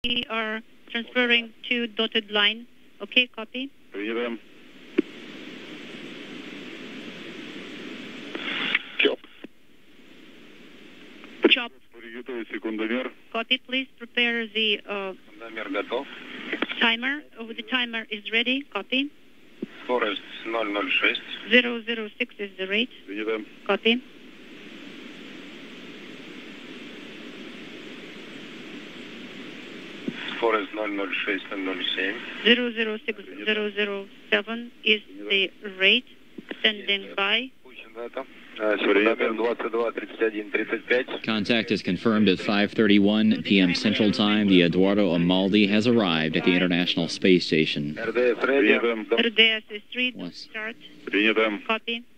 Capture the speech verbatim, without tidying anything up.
We are transferring to dotted line. Okay, copy. Принимаем. Chop. Chop. Приготовить секундомер. Copy, please prepare the uh, Секундомер готов. timer. Oh, the timer is ready. Copy. Скорость ноль ноль шесть. zero zero six is the rate. Принимаем. Copy. Скорость ноль ноль шесть ноль ноль семь. zero zero six zero zero seven is the rate. Standing by. Contact is confirmed at five thirty-one p m Central Time. The Eduardo Amaldi has arrived at the International Space Station. R D S is three. Start. Принимаем. Copy.